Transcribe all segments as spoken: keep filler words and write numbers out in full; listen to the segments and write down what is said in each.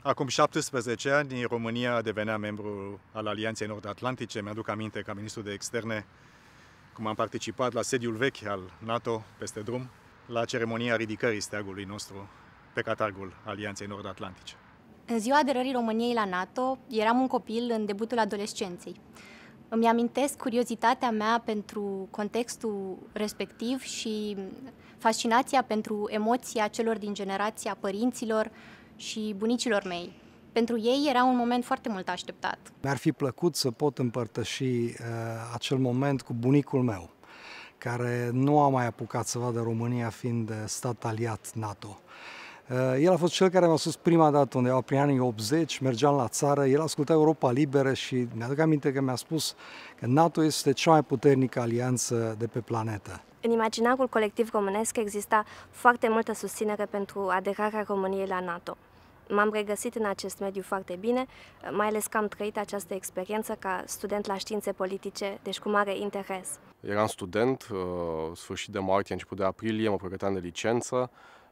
Acum șaptesprezece ani, România devenea membru al Alianței Nord-Atlantice. Mi-aduc aminte, ca ministru de externe, cum am participat la sediul vechi al NATO, peste drum, la ceremonia ridicării steagului nostru pe catargul Alianței Nord-Atlantice. În ziua aderării României la NATO, eram un copil în debutul adolescenței. Îmi amintesc curiozitatea mea pentru contextul respectiv și fascinația pentru emoția celor din generația părinților și bunicilor mei. Pentru ei era un moment foarte mult așteptat. Mi-ar fi plăcut să pot împărtăși uh, acel moment cu bunicul meu, care nu a mai apucat să vadă România fiind stat aliat NATO. El a fost cel care m-a spus prima dată, undeva prin anii optzeci, mergeam la țară, el asculta Europa Liberă și mi-aduc aminte că mi-a spus că NATO este cea mai puternică alianță de pe planetă. În imaginarul colectiv românesc exista foarte multă susținere pentru aderarea României la NATO. M-am regăsit în acest mediu foarte bine, mai ales că am trăit această experiență ca student la științe politice, deci cu mare interes. Eram student, sfârșit de martie, început de aprilie, mă pregăteam de licență,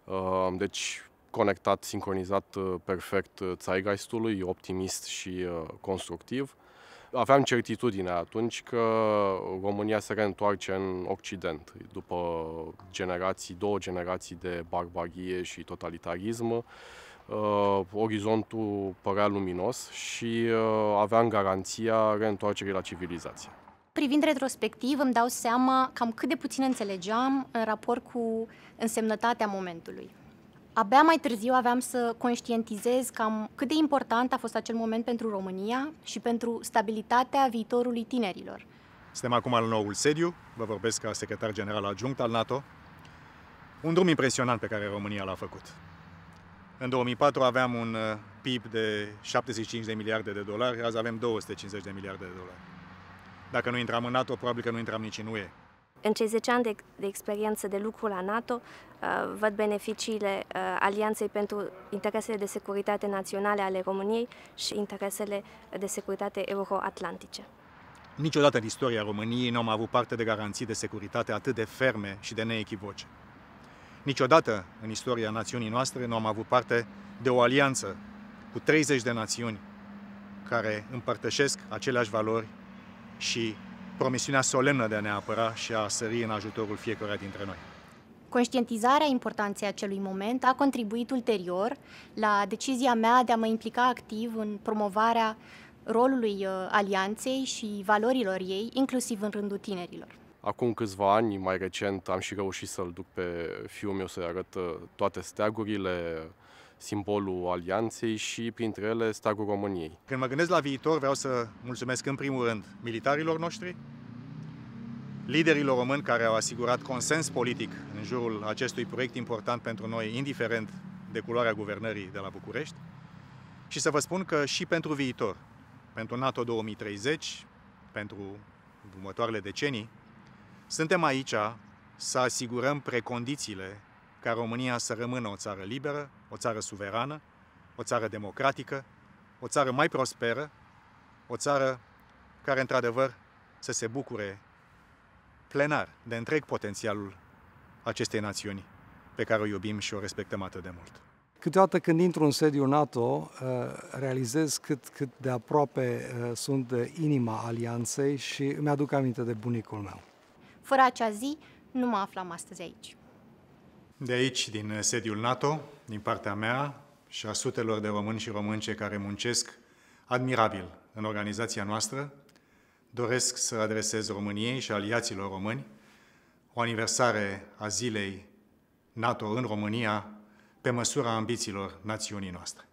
deci conectat, sincronizat perfect zeitgeistului, optimist și constructiv. Aveam certitudinea atunci că România se reîntoarce în Occident. După generații, două generații de barbarie și totalitarism, uh, orizontul părea luminos și uh, aveam garanția reîntoarcerii la civilizație. Privind retrospectiv, îmi dau seama cam cât de puțin înțelegeam în raport cu însemnătatea momentului. Abia mai târziu aveam să conștientizez cam cât de important a fost acel moment pentru România și pentru stabilitatea viitorului tinerilor. Suntem acum la noul sediu, vă vorbesc ca secretar general adjunct al NATO. Un drum impresionant pe care România l-a făcut. În două mii patru aveam un P I B de șaptezeci și cinci de miliarde de dolari, azi avem două sute cincizeci de miliarde de dolari. Dacă nu intram în NATO, probabil că nu intram nici în U E. În cei zece ani de, de experiență de lucru la NATO, uh, văd beneficiile uh, Alianței pentru interesele de securitate naționale ale României și interesele de securitate euroatlantice. Niciodată în istoria României nu am avut parte de garanții de securitate atât de ferme și de neechivoce. Niciodată în istoria națiunii noastre nu am avut parte de o alianță cu treizeci de națiuni care împărtășesc aceleași valori și promisiunea solemnă de a ne apăra și a sări în ajutorul fiecăruia dintre noi. Conștientizarea importanței acelui moment a contribuit ulterior la decizia mea de a mă implica activ în promovarea rolului alianței și valorilor ei, inclusiv în rândul tinerilor. Acum câțiva ani, mai recent, am și reușit să-l duc pe fiul meu să-i arăt toate steagurile, simbolul Alianței și, printre ele, steagul României. Când mă gândesc la viitor, vreau să mulțumesc în primul rând militarilor noștri, liderilor români care au asigurat consens politic în jurul acestui proiect important pentru noi, indiferent de culoarea guvernării de la București, și să vă spun că și pentru viitor, pentru NATO două mii treizeci, pentru următoarele decenii, suntem aici să asigurăm precondițiile ca România să rămână o țară liberă, o țară suverană, o țară democratică, o țară mai prosperă, o țară care, într-adevăr, să se bucure plenar de întreg potențialul acestei națiuni pe care o iubim și o respectăm atât de mult. Câteodată când intru în sediul NATO, realizez cât, cât de aproape sunt de inima alianței și îmi aduc aminte de bunicul meu. Fără acea zi, nu mă aflam astăzi aici. De aici, din sediul NATO, din partea mea și a sutelor de români și românce care muncesc admirabil în organizația noastră, doresc să adresez României și aliaților români o aniversare a zilei NATO în România pe măsura ambițiilor națiunii noastre.